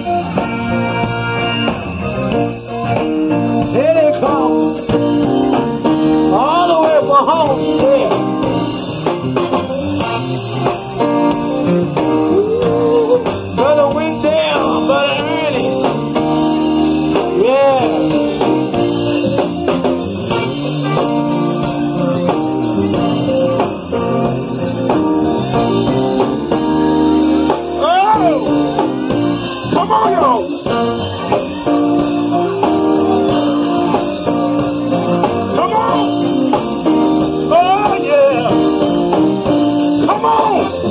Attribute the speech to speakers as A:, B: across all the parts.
A: Here they come. All the way from home. Yeah. Brother Wendell, Brother Ernie. Yeah. Oh! Come on, y'all. Come on. Oh, yeah. Come on.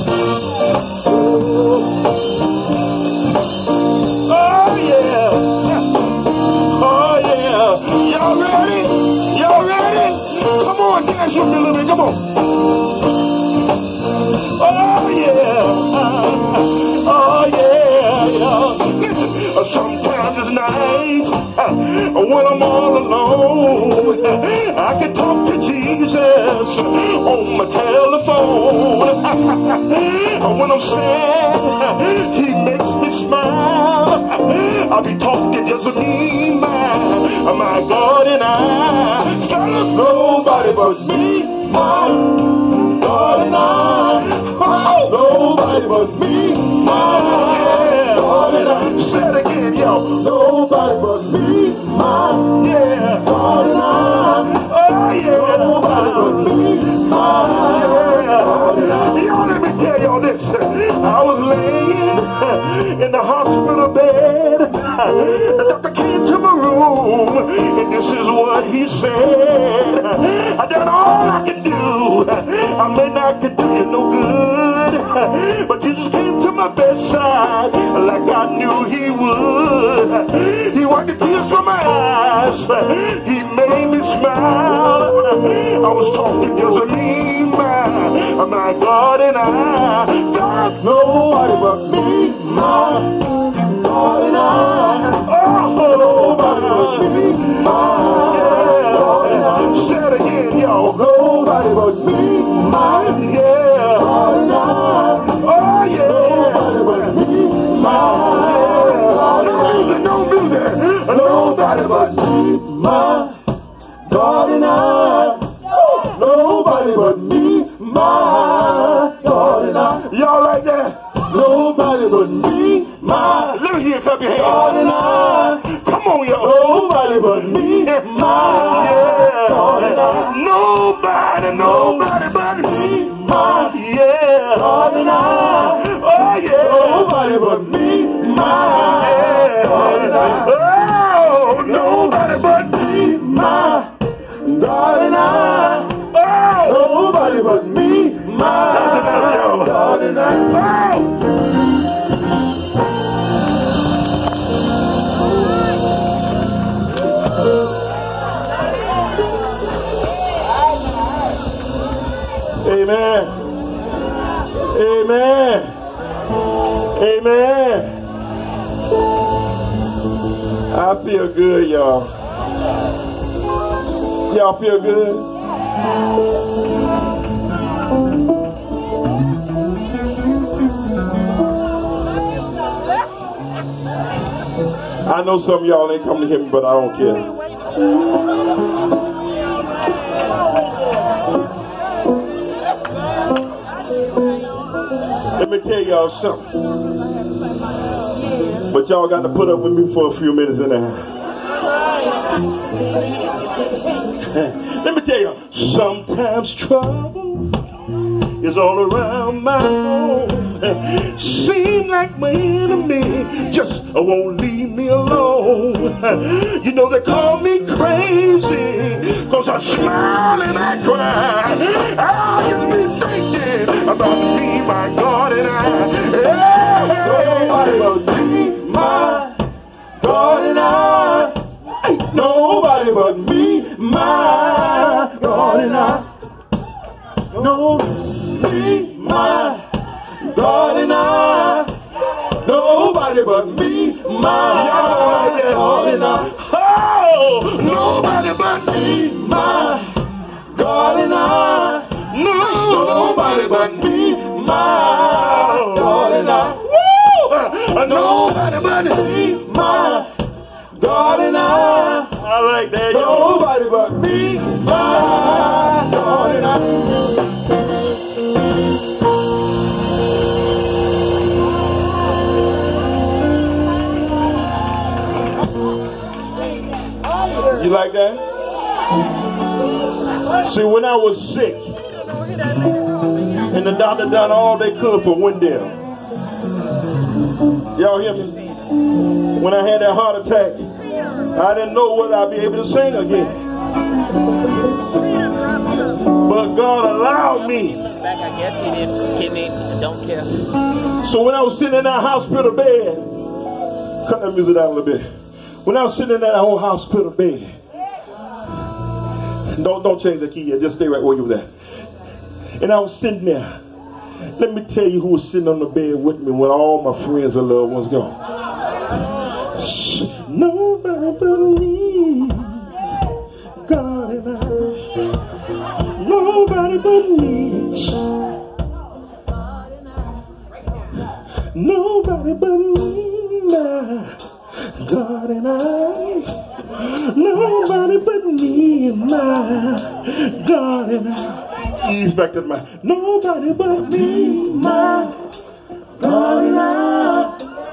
A: Oh, yeah. Oh, yeah. Y'all ready? Y'all ready? Come on, dance with me a little bit. Come on. Oh, yeah. Oh, yeah. Listen, sometimes it's nice when I'm all alone. I can talk to Jesus on my telephone. When I'm sad, he makes me smile. I'll be talking just me, my God and I. Fellas, nobody but me, my God and I. Oh, nobody but me, my God and I. Say it again, yo. Nobody but me, my God and I. Oh, yeah. Nobody but me, my God and I. Y'all, let me tell y'all this. I was laying in the hospital bed. The doctor came to my room, and this is what he said. I done all I could do. I may not could do you no good, but Jesus came to my bedside like I knew he would. He wiped the tears from my eyes. He made me smile. I was talking just me, my God and I. There's nobody but me, my God and I. Oh, nobody but me, my God and I. Say it again, yo. Nobody but me, my God and I. Oh, yeah. Nobody but me, my God and I. Don't do that. Nobody but me, my God and I. Nobody but me, my God and I. Y'all like that? Nobody but me, my. Let me hear you clap your hands. God and I. Come on, y'all. Nobody but me, my God and I. Nobody but me, my God and I. Oh, yeah. Nobody but me, my God and I. Oh, nobody but me, my God and I. Nobody but me, my God and I. Amen. Amen. Amen. I feel good, y'all. Y'all feel good? I know some of y'all ain't come to hear me, but I don't care. Let me tell y'all something. But y'all got to put up with me for a few minutes and a half. Let me tell y'all, sometimes trouble is all around my home. Seem like my enemy just won't leave me alone. You know they call me crazy, cause I smile and I cry. I just be thinking about me, my God and I. Nobody but me, my God and I. Ain't nobody but me, my God and I. No, me, my God and I. Nobody but me, my God and I. Oh, nobody but me, my God and I. Nobody but me, my God and I. Woo! Nobody but me, my God and I like that. Nobody but me, my God and I. You like that? See, when I was sick, and the doctor done all they could for Wendell. Y'all hear me? When I had that heart attack, I didn't know whether I'd be able to sing again. But God allowed me.
B: Back, I guess he didn't. Kidney, don't care.
A: So when I was sitting in that hospital bed, cut that music down a little bit. When I was sitting in that old hospital bed, don't change the key yet, just stay right where you was at. And I was sitting there. Let me tell you who was sitting on the bed with me when all my friends and loved ones gone. Nobody but me, God and I. Nobody but me. Nobody but me, my God and I. Nobody but me, my God and I. Ease back to the mic. Nobody but me, my God and I.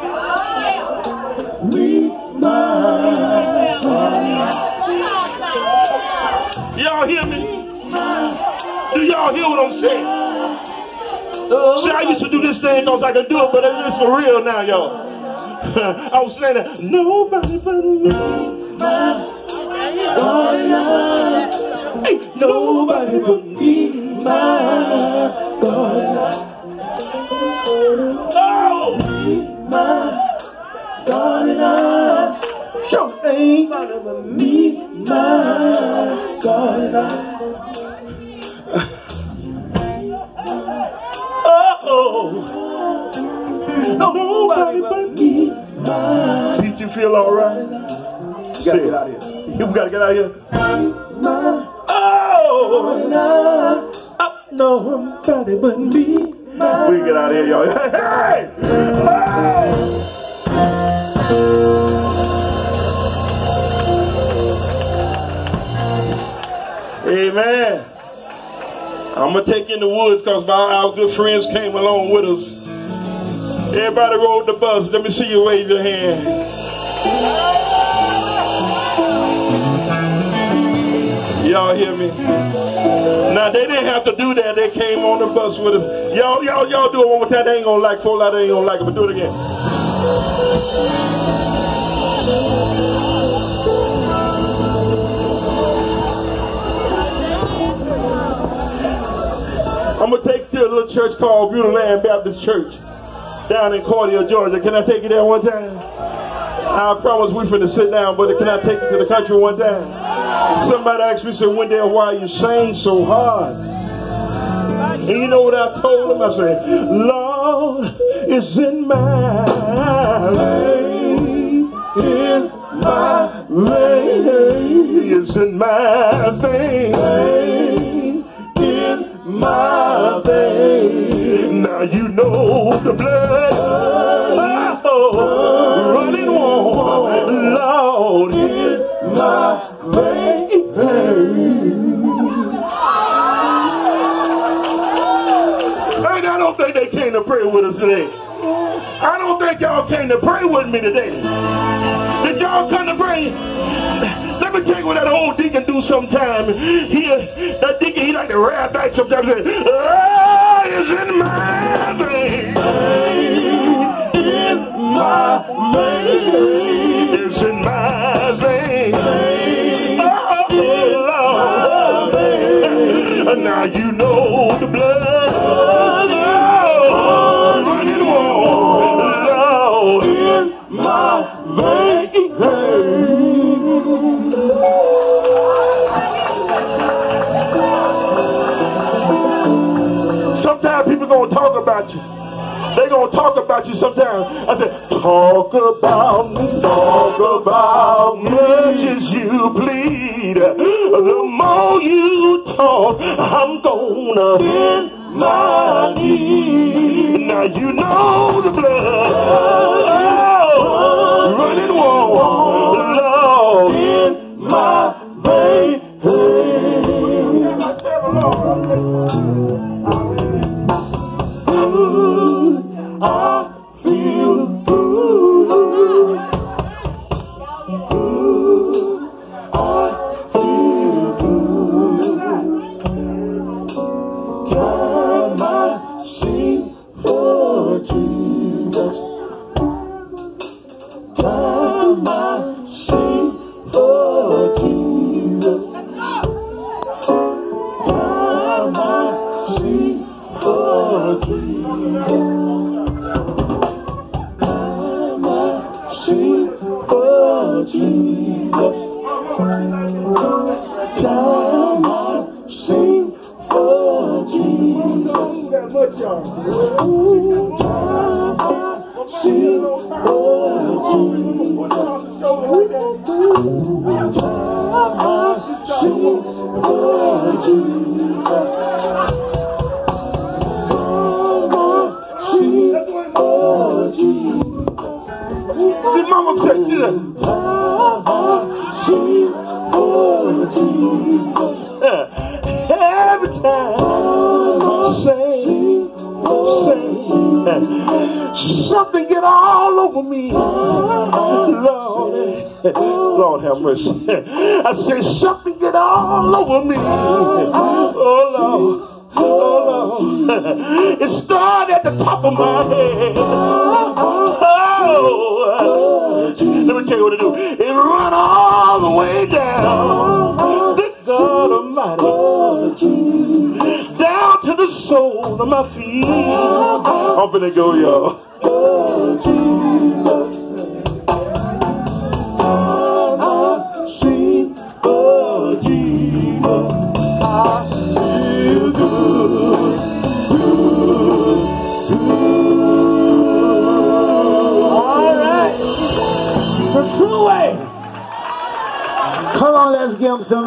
A: Me, my God and I. Y'all hear me? Do y'all hear what I'm saying? See, I used to do this thing because I could do it, but it's for real now, y'all. I was saying that. Nobody but me, my God and I. Ain't nobody but me, my God and I. Oh, my God and I. Sure ain't nobody but me, my God and I. Oh, nobody but me, my. Did you feel all right? You gotta get out of here. You gotta get out of here. Oh, nobody but me. We can get out of here, y'all. Hey! Amen. I'm gonna take you in the woods because our good friends came along with us. Everybody rode the bus. Let me see you wave your hand. Y'all hear me? Now they didn't have to do that. They came on the bus with us. Y'all do it one more time. They ain't gonna like. Four out they ain't gonna like it, but do it again. I'm gonna take you to a little church called Beautiful Land Baptist Church down in Cordia, Georgia. Can I take you there one time? I promise we finna sit down, but can I take you to the country one time? Somebody asked me, said, Wendell, why you sing so hard? And you know what I told him? I said, Lord, it's in my vein, in my vein, it's in my vein, in my vein. Now you know the blood, running warm, Lord, in my vein. And I don't think they came to pray with us today. I don't think y'all came to pray with me today. Did y'all come to pray? Let me tell you what that old deacon do sometime. That deacon, he like to rap back sometimes and say, oh, it's in my vein. In my vein. It's in my vein. Oh, Lord. Now you know the blood. Running warm. Lord. In my vein. Sometimes people gonna talk about you. They gonna talk about you sometimes. I said, talk about me much as you plead. The more you talk, I'm gonna in my knees. Now you know the blood running warm, Lord, in my veins. I feel good. I feel good. Time I sing for Jesus. Time I sing for Jesus. Time I sing for Jesus. Time I sing for Jesus. Time I sing for Jesus. Time I sing for Jesus. Time I sing for Jesus. See, Mama, take this. Sing for Jesus. Every time, sing. Something get all over me. Lord have mercy. I say something get all over me. Oh, Lord. Oh, Lord. It started at the top of my head. Oh, let me tell you what to do. It run all the way down. Good God Almighty. Down to the sole of my feet. I'm finna go, y'all. Oh, Jesus. I sing for Jesus. I feel good, good, good. All right. The true way. Come on, let's give him some.